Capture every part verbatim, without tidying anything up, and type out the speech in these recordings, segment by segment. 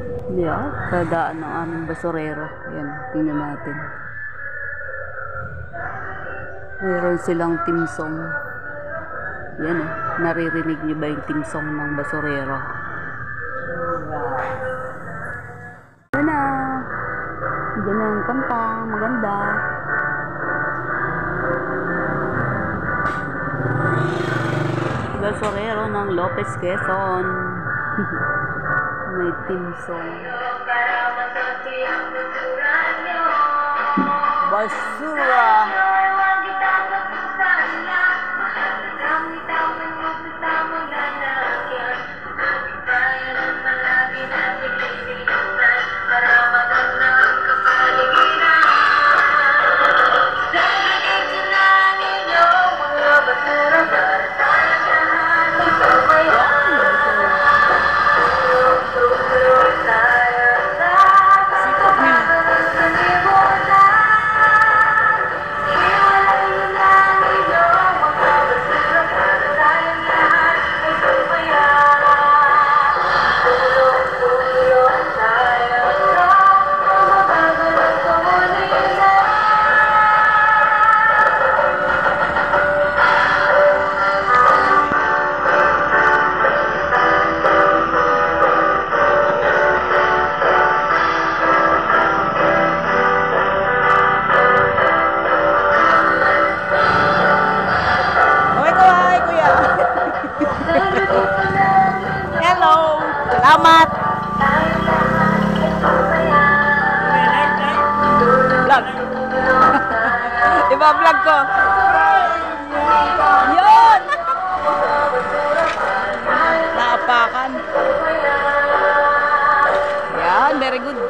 Yeah, kadaan ng aming basurero. Yan, tingnan natin. Meron silang timsong. Yan eh, naririnig niyo ba yung timsong ng basurero? Yan na. Yan na ang kanta, maganda. Basurero ng Lopez, Quezon. May timsong. Basura. Hello! Salamat! Vlog! Iba vlog ko! Yun! Naapakan! Yan, very good!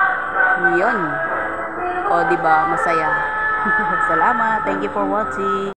Yun. O, diba, masaya. Salamat. Thank you for watching.